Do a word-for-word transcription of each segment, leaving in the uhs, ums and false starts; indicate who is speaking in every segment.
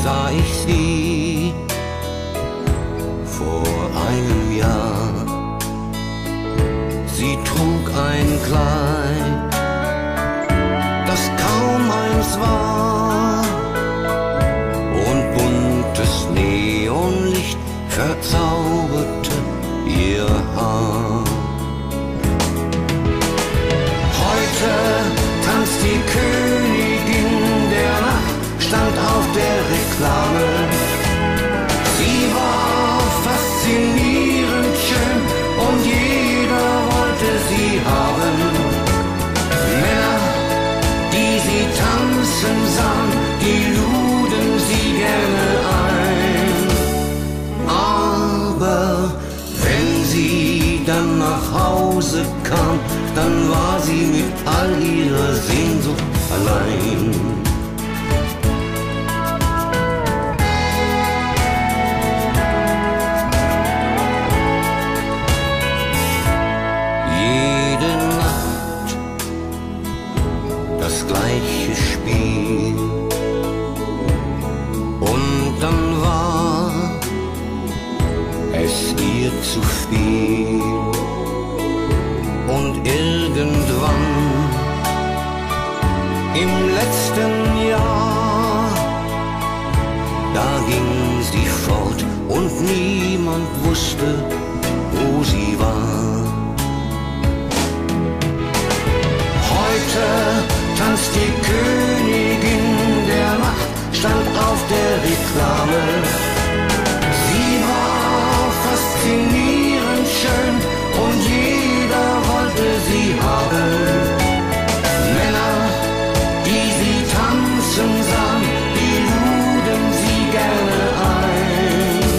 Speaker 1: sah ich sie vor einem Jahr. Sie trug ein Kleid, das kaum eins war, und buntes Neonlicht verzauberte ihr Haar. Heute tanzt die Königin der Nacht, stand auf der Reklame. Sie war faszinierend schön und jeder wollte sie haben. Männer, die sie tanzen sahen, die luden sie gerne ein. Aber wenn sie dann nach Hause kam, dann war sie mit all ihrer Sehnsucht allein. Jede Nacht das gleiche Spiel, und dann war es ihr zu viel. Und irgendwann im letzten Jahr, da ging sie fort und niemand wusste, wo sie war. Heute tanzt die Königin der Nacht, stand auf der Reklame. Sie war faszinierend schön und jeder wollte sie haben. Männer, die sie tanzen sahen, die luden sie gerne ein.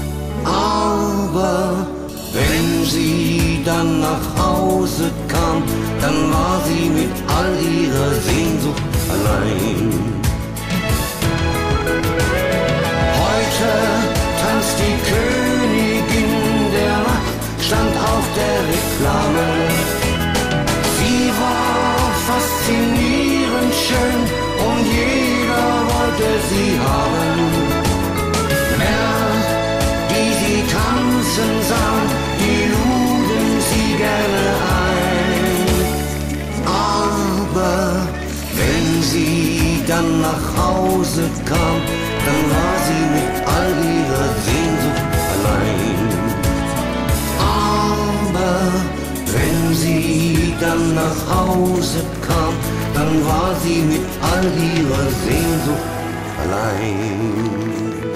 Speaker 1: Aber wenn sie dann nach Hause kam, dann war sie mit all ihrer Sehnsucht allein. Heute tanzt die Königin der Nacht, stand auf der Reklame. Sie war faszinierend schön und jeder wollte sie haben. Männer, die sie tanzen sahen, die luden sie gerne ein. Aber wenn sie dann nach Hause kam, dann war sie mit all ihrer Sehnsucht allein. Aber wenn sie dann nach Hause kam, dann war sie mit all ihrer Sehnsucht allein.